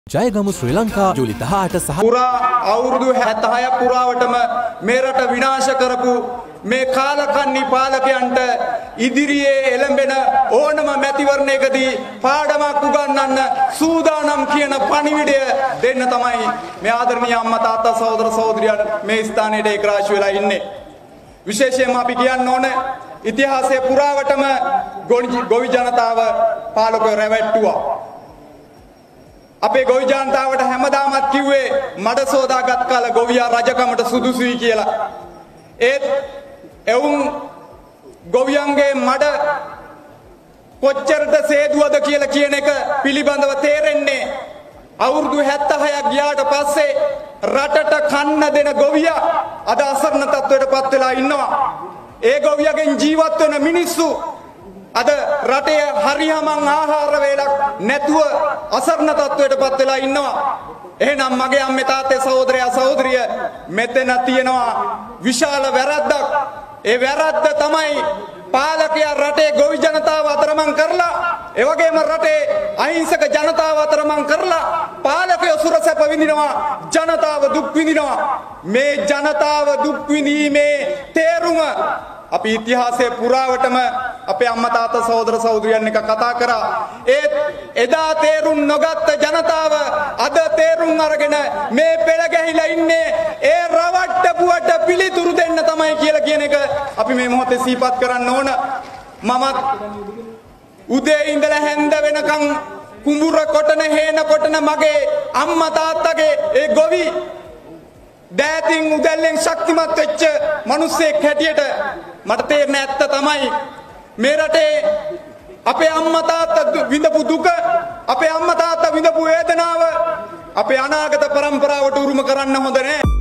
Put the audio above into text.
ජයගමු ශ්‍රී ලංකා ජූලි 18 සහ පුරා අවුරුදු 76 පුරාවටම මේ රට විනාශ කරපු මේ කාලකන්ණි පාලකයන්ට ඉදිරියේ එළඹෙන ඕනම මැතිවරණයකදී පාඩමක් උගන්වන්න සූදානම් කියන පණිවිඩය දෙන්න තමයි මේ ආදරණීය අම්මා තාත්තා සහෝදර සහෝදරියන් මේ ස්ථානයේ ඒකරාශී වෙලා ඉන්නේ. විශේෂයෙන්ම අපි කියන්න ඕන ඉතිහාසයේ පුරාවටම ගොවි ජනතාව පාලකයෝ රැවට්ටුවා. අපේ ගොවි ජනතාවට හැමදාමත් කිව්වේ මඩ සෝදාගත් කාල ගොවියා රජකමට සුදුසුයි කියලා. ඒත් එවුන් ගොවියන්ගේ මඩ කොච්චරට සේදුවද කියලා කියන එක පිළිබඳව තේරෙන්නේ අවුරුදු 76ක් ගියාට පස්සේ රටට කන්න දෙන ගොවියා අද අසරණ තත්ත්වයටපත් වෙලා ඉන්නවා. ඒ ගොවියගෙන් ජීවත් වෙන මිනිස්සු අද රටේ හරියමං ආහාර වේලක් නැතුව අසරණ තත්ත්වයටපත් වෙලා ඉන්නවා. එහෙනම් මගේ අම්මේ තාත්තේ සහෝදරයා සහෝදරිය මෙතන තියෙනවා විශාල වැරද්දක්. ඒ වැරද්ද තමයි පාලකයා රටේ ගොවි ජනතාව අතරමං කරලා ඒ වගේම රටේ අහිංසක ජනතාව අතරමං කරලා පාලකයෝ සුරසැප විඳිනවා, ජනතාව දුක් විඳිනවා. මේ ජනතාව දුක් විඳීමේ තේරුම අපි ඉතිහාසයේ පුරාවටම අපේ අම්මා තාත්තා සහෝදර සහෝදරියන් එක කතා කරා. ඒත් එදා තේරුම් නොගත්ත ජනතාව අද තේරුම් අරගෙන මේ පෙළ ගැහිලා ඉන්නේ ඒ රවට්ටපුවට පිළිතුරු දෙන්න තමයි කියලා කියන එක අපි මේ මොහොතේ සිහිපත් කරන්න ඕන. මමත් උදේ ඉඳලා හැන්ද වෙනකන් කුඹුර කොටන හේන කොටන මගේ අම්මා තාත්තගේ ඒ ගොවි දෑතින් උදැල්ලෙන් ශක්තිමත් වෙච්ච මිනිස්සෙක් හැටියට මට තේරෙන ඇත්ත තමයි මේ රටේ අපේ අම්මා තාත්තා විඳපු දුක, අපේ අම්මා තාත්තා විඳපු වේදනාව අපේ අනාගත පරම්පරාවට උරුම කරන්න හොඳ නෑ.